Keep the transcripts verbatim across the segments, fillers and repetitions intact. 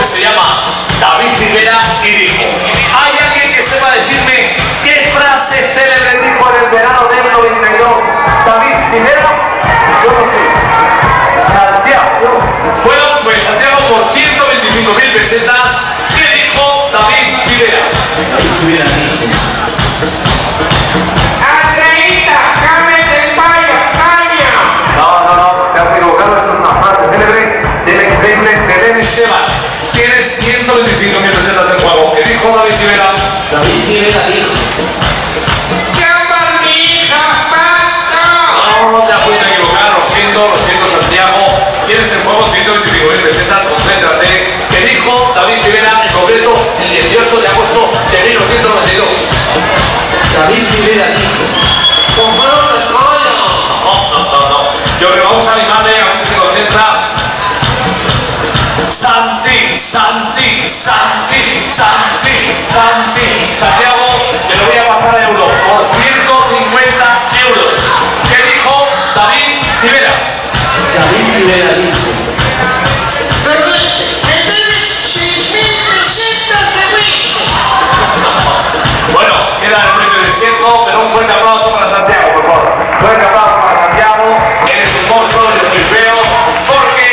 se llama David Rivera y dijo: ¿hay alguien que sepa decirme qué frase célebre dijo en el verano del noventa y dos David Rivera? Yo no sé. Santiago. Bueno, pues Santiago, por ciento veinticinco mil pesetas, ¿qué dijo David Rivera? David Rivera dijo: ¡Andreita, cámete el baño, caña! No, no, no, te has equivocado, es una frase célebre del increíble Belén Esteban. Tienes ciento veinticinco mil pesetas en juego. ¿Qué dijo David Rivera? David Rivera dijo: ¡llama a mi hija, Pato! No, no te has podido equivocar, lo siento, lo siento, Santiago. Tienes en juego ciento veinticinco mil pesetas, concéntrate. ¿Qué dijo David Rivera en concreto el dieciocho de agosto de mil novecientos noventa y dos? David Rivera dijo: ¡compraron el coño! No, no, no, no. Yo creo que vamos a animarle a ver si se concentra. Santi, Santi, Santi, Santi, Santi. Santiago, te lo voy a pasar a euro por ciento cincuenta euros. ¿Qué dijo David Rivera? David Rivera dijo: ¡Permite! ¡Me debes seis mil pesetas de whisky! Bueno, queda el premio desierto, pero un fuerte aplauso para Santiago, por favor. Fuerte aplauso para Santiago. Eres un monstruo, eres muy feo, porque...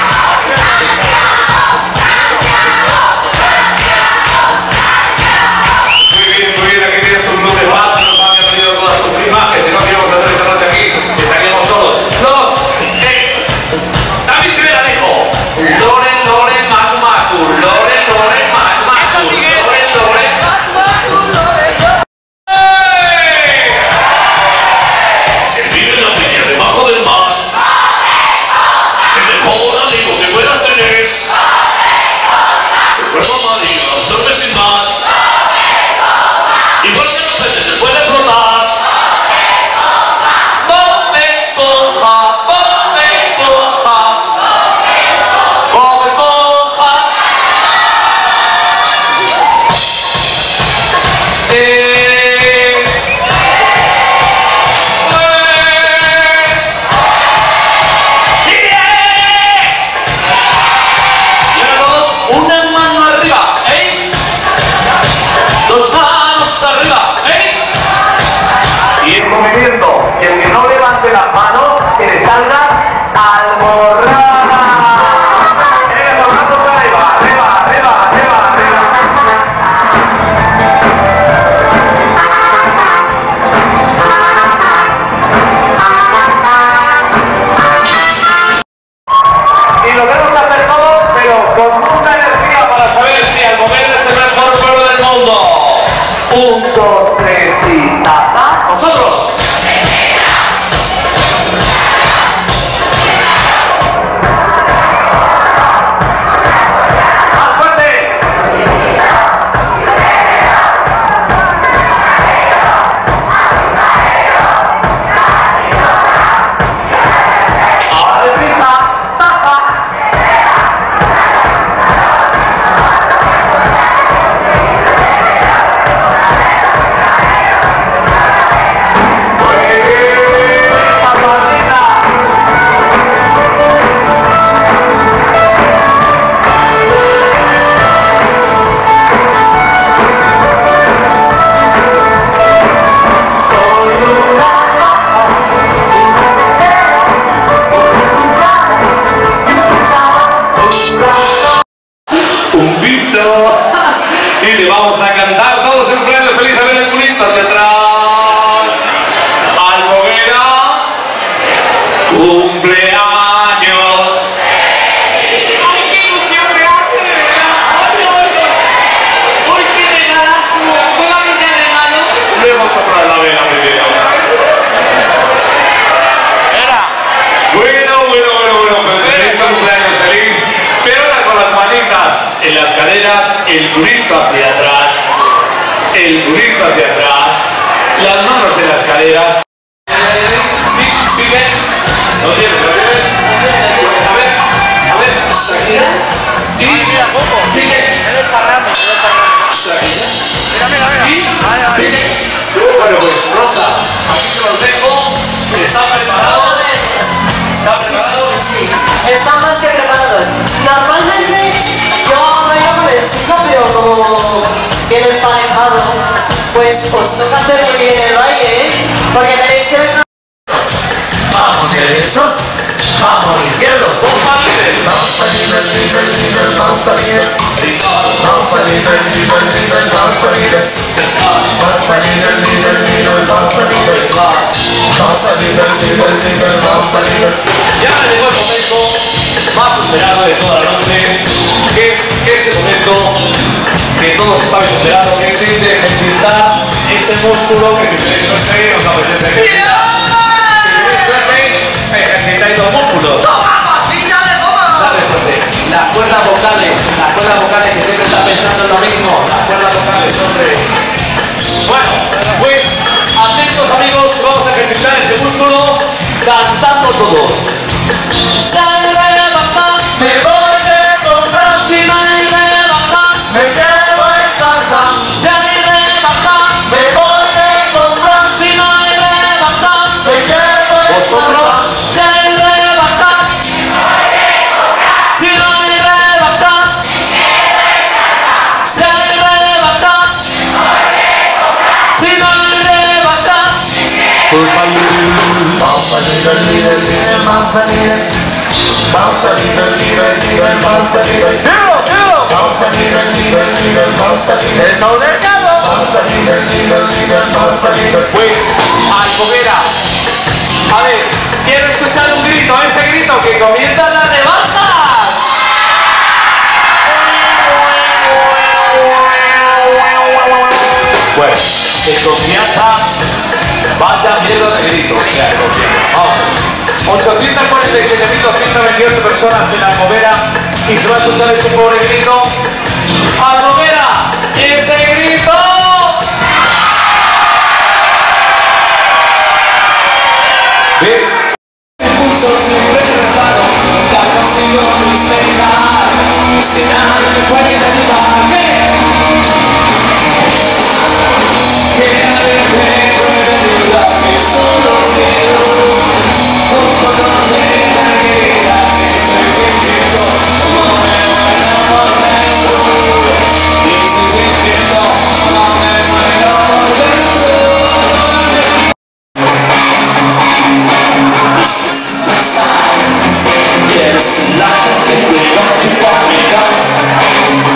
Muy bien, muy bien, aquí tienes tu club de banda, nos habían venido todas tus imágenes, si no queríamos hacer esta noche aquí, estaríamos solos. Dos, eh, David Rivera dijo: Loren, Loren, Macu, Macu, Loren, Loren, Macu, Macu, Loren, Loren, Macu, Macu, Loren, Loren. Que vive en la playa debajo del mar. El mejor amigo que puedas tener. Su cuerpo marino absorbe sin más. Igual que los peces se puede flotar. Bob Esponja, Bob Esponja, Bob Esponja. Eh, eh. Y ahora todos, una mano arriba, ¿eh? Dos manos arriba, ¿eh? Y el movimiento, y el que no levante las manos, que le salga almorrana. Venga, los brazos arriba, arriba, arriba, arriba, arriba. Y lo vamos a hacer todo, pero con mucha energía para saber si Alcobendas es el mejor pueblo del mundo. Un, dos, tres y tata. ¡Nosotros! ¡Más fuerte! Ahora deprisa. ¡Tata! Un bicho. Y le vamos a cantar todos en frente. Feliz a ver el culito hacia atrás. Almobera, cumpleaños. ¡Ay, qué ilusión me hace, de verdad! ¡Oye, oye! ¡Hoy qué regalazo! ¿Puedo abrir el regalo? Le vamos a poner la vela primero. Bueno, bueno, bueno, bueno. Feliz cumpleaños, feliz. Pero ahora con las manitas en las caderas, el culito hacia atrás. El culito hacia atrás. Las manos en las caderas. Sí, sigue. ¿Lo tienes? ¿Lo tienes? A ver, a ver. Shakira. Y sigue. Shakira. Y sigue. Bueno, pues Rosa, aquí se los dejo. ¿Están preparados? ¿Están preparados? Sí, sí, sí. Están más que preparados. Normalmente yo Pues os toca hacer muy bien el baile, ¿eh? Porque tenéis que ver... Vamos derecho, vamos izquierdo. Vamos a líder, líder, líder, vamos a líder. Vamos a líder, líder, líder, vamos a líder. Vamos a líder, líder, líder, vamos a líder. Vamos a líder, líder, líder, vamos a líder. Ya llegó el momento más esperado de toda la noche, que es ese momento que todos estamos esperando, que es el de ejercitar ese músculo que si tenéis suerte os apetece ejercitar. Si tenéis suerte, ejercitáis los músculos. Dale fuerte. Las cuerdas vocales, las cuerdas vocales que siempre están pensando en lo mismo, las cuerdas vocales, hombre. Bueno, pues atentos amigos, vamos a ejercitar ese músculo cantando todos. Me voy de comprar, me quedo en casa. Me voy de comprar, me quedo en ¿Vosotros? casa. Vamos a líder, líder, líder, vamos a líder. Vamos a líder, líder, líder, vamos a líder. Vamos a líder, líder, líder, vamos a líder. Vamos a líder, líder, líder, vamos a líder. Pues, Alcoguera. A ver, quiero escuchar un grito, ese grito que comienzan las rebajas. Pues, que comienza. Vaya mierda de grito. Vamos. ochocientas cuarenta y siete mil doscientas veintiocho personas en Alcoguera y se va a escuchar ese pobre grito. ¡Alcoguera! ¡Ese grito! ¿Ves? Pulso siempre rezado, nunca consigo despegar. Es que nada me puede derribar. Que a veces puede durar que solo quiero un poco de tranquilidad que estoy sintiendo como me muero por dentro. Y estoy sintiendo como me muero por dentro. This is my style. Eres el aje que puedo ocupar mi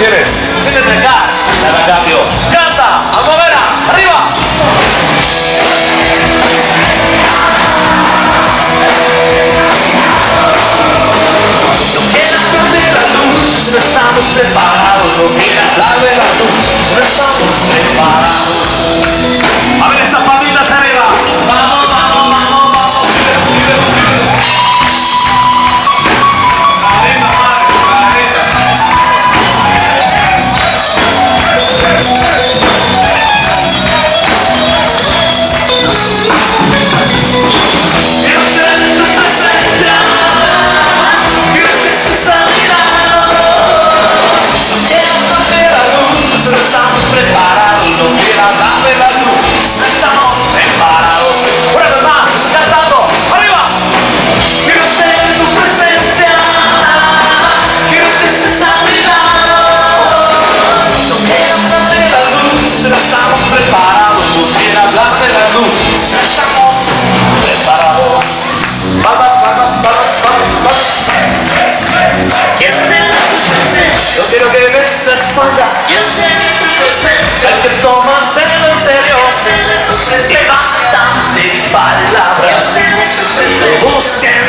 quieres. Siéntete acá, nada cambio. Canta, a moverla, arriba. No quiero hablar de la luz, no estamos preparados. No quiero hablar de la luz, no estamos preparados. A ver esas palmitas arriba. Vamos, vamos, vamos, vamos. Arriba, madre, arriba. Quiero tener tu presencia. Quiero que estés a mi lado. No quiero hablar de la luz, no estamos preparados. No quiero hablar de la luz, no estamos preparados. Una vez más, cantando, arriba. Quiero tener tu presencia. Quiero que estés a mi lado. No quiero hablar de la luz, no estamos preparados. No quiero hablar de la luz, no estamos preparados. Vamos, vamos, vamos, vamos, vamos. Quiero tener tu presencia. No quiero que ves la espalda. Quiero tener tu presencia. Hay que tomárselo en serio. Que bastan de palabras. No busquen